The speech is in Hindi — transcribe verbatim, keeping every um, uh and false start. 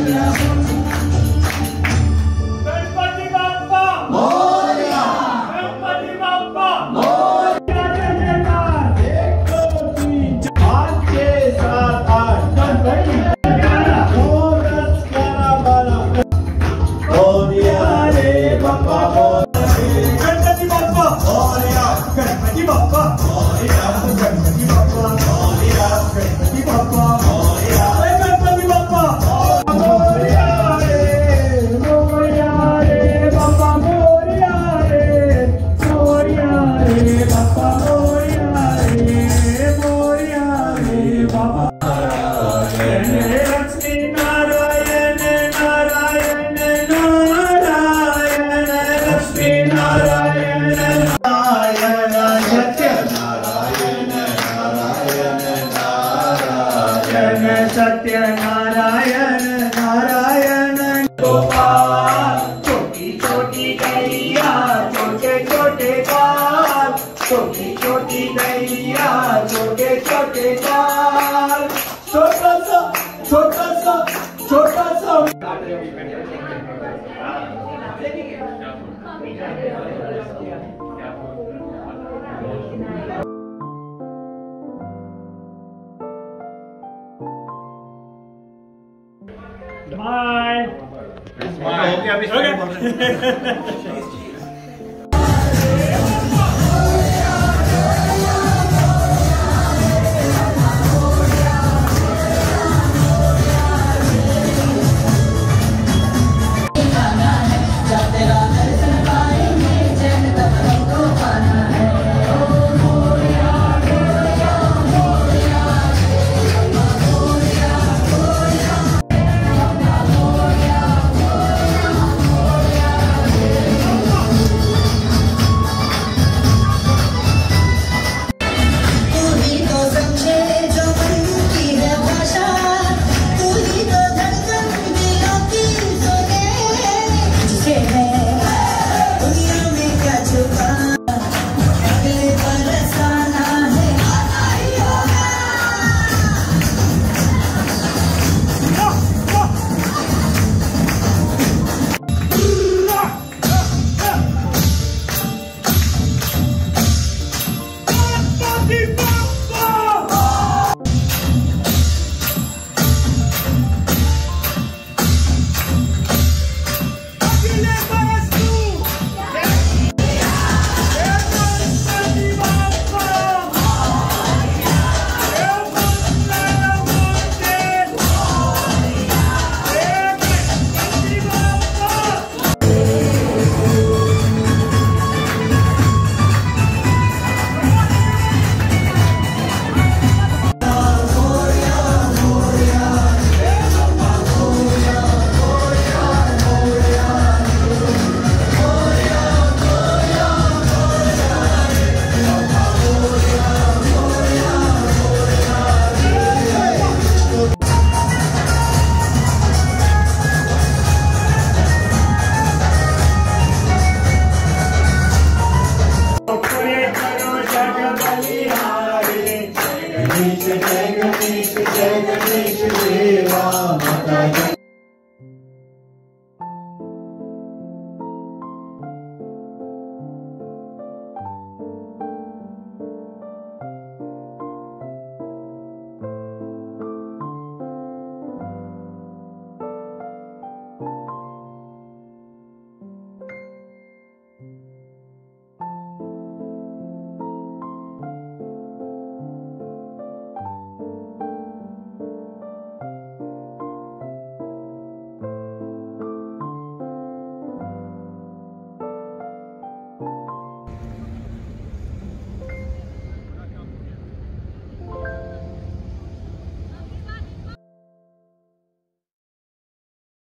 गणपति बाप्पा मोरया, गणपति बाप्पा मोरया। एक दो तीन पाँच छह सात आठ गणपति नौ दस ग्यारह बारह मोरया रे बाप्पा मोरया। गणपति बाप्पा मोरया, गणपति बाप्पा मोरया, गणपति बाप्पा मोरया, गणपति बाप्पा मोरया, गणपति बाप्पा मोरया रे मोरया रे बाप्पा मोरया रे मोरया रे बाप्पा मोरया रे मोरया रे बाप्पा। लक्ष्मी नारायण नारायण नारायण लक्ष्मी नारायण नारायण सत्य नारायण नारायण नारायण सत्य नारायण नारायण गोपाल। छोटी छोटी गैया छोटे छोटे बाल, छोटी छोटी गैया छोटे छोटे बाल। छोटा सा छोटा सा छोटा सा Smile. Smile. Okay. जय गणेश जय गणेश देवा माता